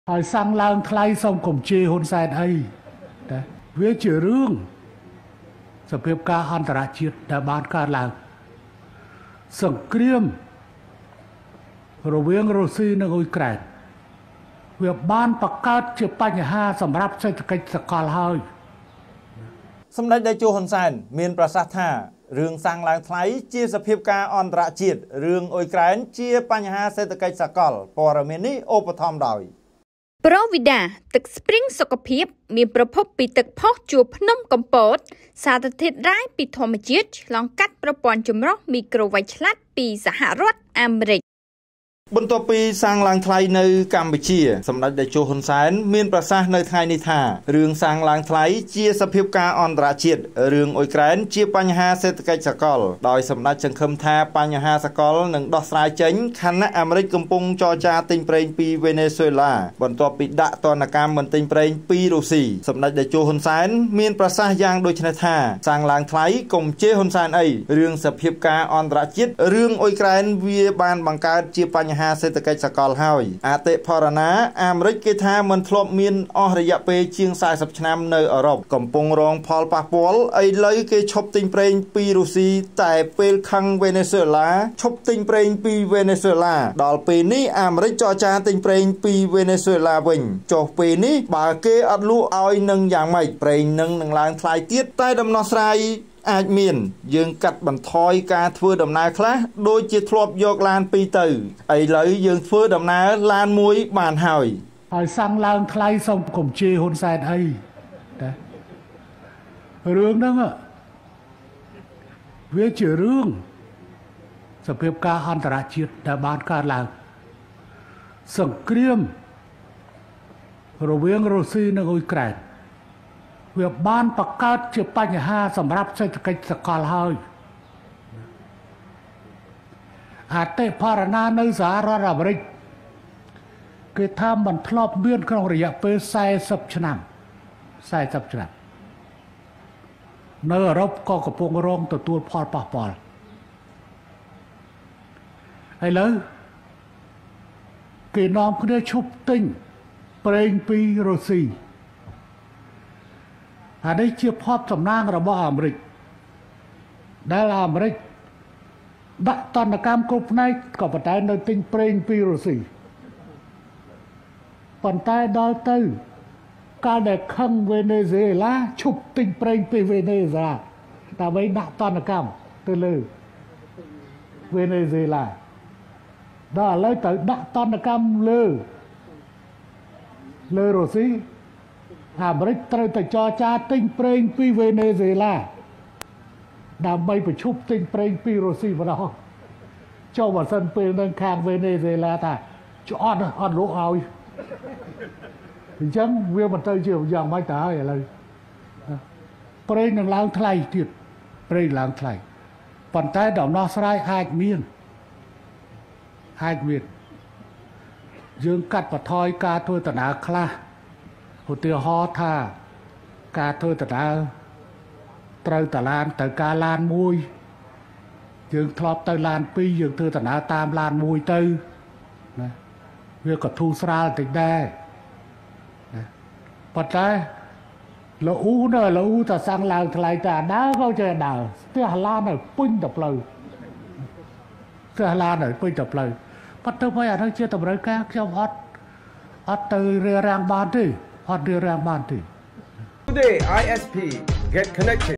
ហើយសាំងឡើងថ្លៃសូមកុំជេរហ៊ុនសែនអីតែវាជារឿងសភាពការអន្តរជាតិដែលបានកើតឡើងសង្គ្រាមរវាងរុស្ស៊ីនិងអ៊ុយក្រែនវាបានបង្កើតជាបញ្ហាសម្រាប់សេដ្ឋកិច្ចសកលហើយសម្ដេចតេជោហ៊ុនសែនមានប្រសាសន៍ថារឿងសាំងឡើងថ្លៃជាសភាពការអន្តរជាតិរឿងអ៊ុយក្រែនជាបញ្ហាសេដ្ឋកិច្ចសកលព័ត៌មាននេះឧបត្ថម្ភដោយប្រូវីដាទឹកស្ព្រីងសុខភាពមានប្រភពពីទឹកផុសជួរភ្នំកំពតសារធាតុរ៉ែពីធម្មជាតិឆ្លងកាត់ប្រព័ន្ធចម្រោះមីក្រូវ៉ាច់ឆ្លាតពីសហរដ្ឋអាមេរិកបន្ទាប់ពីសាំងឡើងថ្លៃនៅកម្ពុជាសម្ដេចតេជោហ៊ុនសែនមានប្រសាសន៍នៅថ្ងៃនេះថារឿងសាំងឡើងថ្លៃជាសភាពការអន្តរជាតិរឿងអ៊ុយក្រែនជាបញ្ហាសេដ្ឋកិច្ចសកលដោយសម្ដេចសង្ឃឹមថាបញ្ហាសកលនឹងដោះស្រាយចេញខណៈអាមេរិកកំពុងចរចាទិញប្រេងពីវេណេស៊ុយឡាបន្ទាប់ពីដាក់ទណ្ឌកម្មមិនទិញប្រេងពីរុស្ស៊ីសម្ដេចតេជោហ៊ុនសែនមានប្រសាសន៍យ៉ាងដូចនេះថាសាំងឡើងថ្លៃកុំជេរហ៊ុនសែនអីរឿងសភាពការអន្តរជាតិរឿងអ៊ុយក្រែនវាបានបង្កើតជាបញ្ហាសេដ្ឋកិច្ចសកលហើយអតិផរណាអាមេរិកគេថាមិនធ្លាប់មានអស់រយៈពេលជាង40ឆ្នាំនៅអឺរ៉ុបកំពុងរងផលប៉ះពាល់ឥឡូវគេឈប់ទិញប្រេងពីរុស្ស៊ីតែពេលខឹងវេណេស៊ុយឡាឈប់ទិញប្រេងពីវេណេស៊ុយឡាដល់ពេលនេះអាមេរិកចរចាទិញប្រេងពីវេណេស៊ុយឡាវិញចុះពេលនេះបើគេអត់លក់ឲ្យនឹងយ៉ាងម៉េចប្រេងនឹងឡើងថ្លៃទៀតតែដំណោះស្រាយអាចមានយើងកាត់បន្ថយការធ្វើដំណើរខ្លះដូចជាធ្លាប់យកឡាន2ទៅឥឡូវយើងធ្វើដំណើរឡាន1បានហើយសាំងឡើងថ្លៃសូមកុំជេរហ៊ុនសែនអីតែរឿងហ្នឹងវាជារឿងសភាពការអន្តរជាតិដែលបានកើតឡើងសង្គ្រាមរវាងរុស្ស៊ីនិងអ៊ុយក្រែនវាបានបង្កើតជាបញ្ហាសម្រាប់សេដ្ឋកិច្ចសកលហើយអតិផរណានៅសហរដ្ឋអាមេរិកគេថាมันធ្លាប់មានក្នុងរយៈពេល40ឆ្នាំនៅអឺរ៉ុបក៏កំពុងរងទទួលផលប៉ះពាល់ឥឡូវគេនាំគ្នាឈប់ទិញប្រេងពីរុស្ស៊ីអានេះជាភ័ព្វសំណាងរបស់អាមេរិកដែលអាមេរិកដាក់ទណ្ឌកម្មគ្រប់ផ្នែកក៏ប៉ុន្តែនៅទិញប្រេងពីរុស្ស៊ីប៉ុន្តែដល់ទៅកាលដែលខឹងវេណេស៊ុយឡាឈប់ទិញប្រេងពីវេណេស៊ុយឡាដើម្បីដាក់ទណ្ឌកម្មទៅលើវេណេស៊ុយឡាដល់ឥឡូវទៅដាក់ទណ្ឌកម្មលើរុស្ស៊ីអាមេរិកត្រូវតែចរចាទិញប្រេងពីវេណេស៊ុយឡាដើម្បីបញ្ឈប់ទិញប្រេងពីរុស្ស៊ីម្ដងចូលបើសិនពេលនឹងខាងវេណេស៊ុយឡាថាអត់លក់ឲ្យអញ្ចឹងវាមិនទៅជាយ៉ាងម៉េចទៅហើយឥឡូវប្រេងនឹងឡើងថ្លៃទៀតប្រេងឡើងថ្លៃប៉ុន្តែដំណោះស្រាយអាចមានយើងកាត់បន្ថយការធ្វើដំណើរខ្លះឧទាហរណ៍ថាការធ្វើដំណើរត្រូវតឡានទៅការឡាន1យើងធ្លាប់ទៅឡាន2យើងធ្វើដំណើរតាមឡាន1ទៅណាវាក៏ធូរស្រាលតិចដែរណាប៉ុន្តែលូតែសាំងឡើងថ្លៃតែដើរក៏ចេះដើរស្ទះឡានឲ្យពេញទៅផ្លូវប៉ុន្តែបើអានោះជាតម្រូវការខ្ញុំអត់ទៅរារាំងបានទេToday, ISP, get connected.